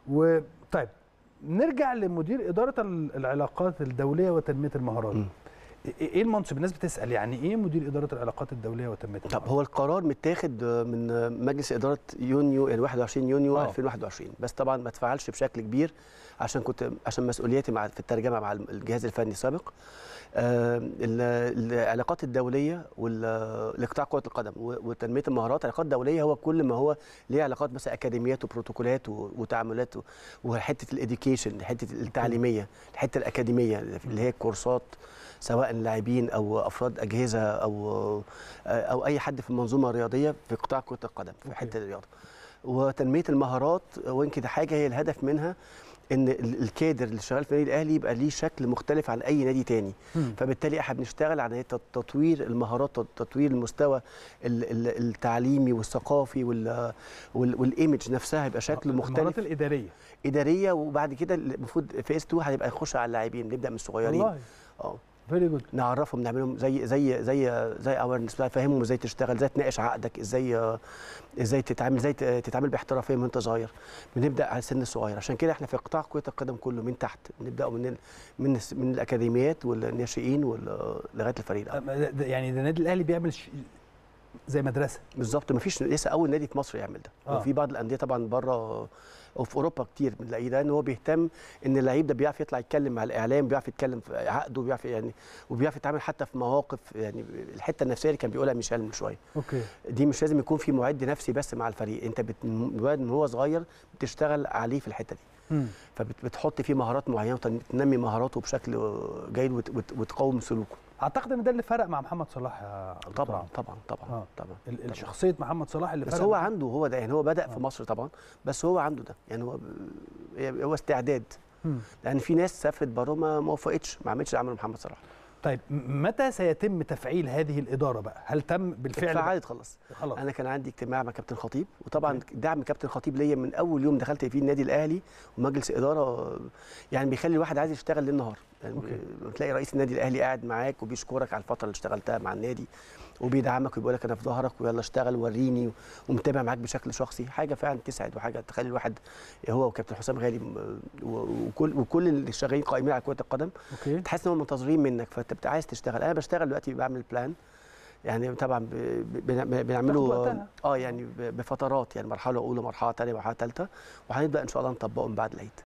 وطيب نرجع لمدير اداره العلاقات الدوليه وتنميه المهارات. ايه المنصب؟ الناس بتسال يعني ايه مدير اداره العلاقات الدوليه وتنميه المهارات؟ طب هو القرار متاخد من مجلس اداره يونيو 21 يونيو 2021، بس طبعا ما اتفعلش بشكل كبير عشان مسؤولياتي في الترجمه مع الجهاز الفني السابق. العلاقات الدوليه والاقطاع كره القدم وتنميه المهارات. العلاقات الدوليه هو كل ما هو ليه علاقات مثلا اكاديميات وبروتوكولات وتعاملات وحته الاديوكيشن، حته التعليميه، الحته الاكاديميه اللي هي الكورسات سواء لاعبين او افراد اجهزه او اي حد في المنظومه الرياضيه في قطاع كره القدم في حته الرياضه. وتنميه المهارات ويمكن ده حاجه هي الهدف منها ان الكادر اللي شغال في النادي الاهلي يبقى ليه شكل مختلف عن اي نادي تاني. فبالتالي احنا بنشتغل على تطوير المهارات، تطوير المستوى التعليمي والثقافي والايمج نفسها يبقى شكل مختلف. المهارات اداريه، وبعد كده المفروض فيس 2 هيبقى يخش على اللاعبين، نبدا من الصغيرين. والله فيري جود. نعرفهم، نعملهم زي اويرنس، نفهمهم ازاي تشتغل، ازاي تناقش عقدك، ازاي تتعامل باحترافيه من وانت صغير. بنبدا على السن الصغير، عشان كده احنا في قطاع كره القدم كله من تحت، بنبداوا من الاكاديميات والناشئين لغايه الفريق. يعني ده النادي الاهلي بيعمل زي مدرسه بالظبط. مفيش لسه اول نادي في مصر يعمل ده. وفي بعض الانديه طبعا بره وفي اوروبا كتير بنلاقيه ده، ان هو بيهتم ان اللعيب ده بيعرف يطلع يتكلم مع الاعلام، بيعرف يتكلم في عقده، وبيعرف يتعامل حتى في مواقف. يعني الحته النفسيه اللي كان بيقولها ميشيل من شويه، دي مش لازم يكون في معد نفسي بس مع الفريق، انت الولد من هو صغير بتشتغل عليه في الحته دي. فبتحط فيه مهارات معينه وتنمي مهاراته بشكل جيد وتقوم سلوكه. اعتقد ان ده اللي فرق مع محمد صلاح يا طبعا. الشخصيه محمد صلاح اللي فرق. بس هو عنده هو ده، يعني هو بدأ في مصر طبعا، بس هو عنده ده، يعني هو استعداد. لان في ناس سافرت بره ما وفقتش، ما عملتش اللي عمله محمد صلاح. طيب متى سيتم تفعيل هذه الاداره بقى؟ هل تم بالفعل؟ اتفعلت خلاص. انا كان عندي اجتماع مع كابتن خطيب، وطبعا دعم كابتن خطيب ليا من اول يوم دخلت فيه النادي الاهلي ومجلس اداره، يعني بيخلي الواحد عايز يشتغل ليل نهار. يعني تلاقي رئيس النادي الاهلي قاعد معاك وبيشكرك على الفتره اللي اشتغلتها مع النادي، وبيدعمك وبيقول لك انا في ظهرك ويلا اشتغل وريني، ومتابع معاك بشكل شخصي. حاجه فعلا تسعد، وحاجه تخلي الواحد هو وكابتن حسام غالي وكل اللي شغالين قائمين على كره القدم تحس ان هم منتظرين منك، فانت عايز تشتغل. انا بشتغل دلوقتي، بعمل بلان، يعني طبعا بنعمله يعني بفترات، يعني مرحله اولى، مرحله ثانيه، مرحله ثالثه، وهنبدا ان شاء الله نطبقه من بعد العيد.